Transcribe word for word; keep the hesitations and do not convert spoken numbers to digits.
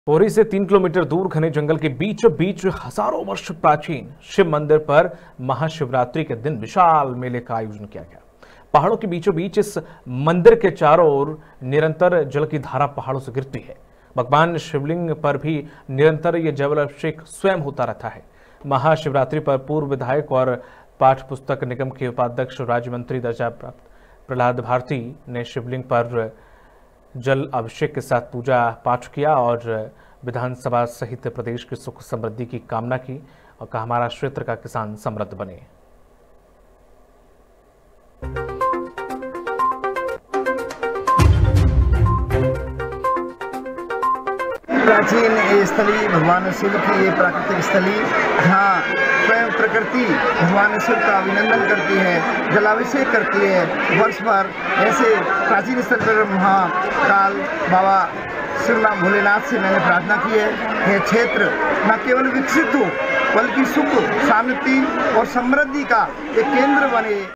पोहरी से तीन किलोमीटर दूर घने जंगल के बीचों बीच हजारों वर्ष प्राचीन शिव मंदिर पर महाशिवरात्रि के दिन विशाल मेले का आयोजन किया गया। पहाड़ों के बीचों बीच इस मंदिर के चारों ओर निरंतर जल की धारा पहाड़ों से गिरती है। भगवान शिवलिंग पर भी निरंतर ये जल अभिषेक स्वयं होता रहता है। महाशिवरात्रि पर पूर्व विधायक और पाठ पुस्तक निगम के उपाध्यक्ष राज्य मंत्री दर्जा प्राप्त प्रहलाद भारती ने शिवलिंग पर जल अभिषेक के साथ पूजा पाठ किया और विधानसभा सहित प्रदेश की सुख समृद्धि की कामना की और कहा, हमारा क्षेत्र का किसान समृद्ध बने। प्राचीन स्थली भगवान शिव की ये प्राकृतिक स्थली जहाँ स्वयं प्रकृति भगवान शिव का अभिनंदन करती है, जलाभिषेक करती है। वर्ष भर ऐसे प्राचीन स्थल पर महाकाल बाबा शिवनाथ भोलेनाथ से मैंने प्रार्थना की है, यह क्षेत्र न केवल विकसित हो बल्कि सुख शांति और समृद्धि का एक केंद्र बने।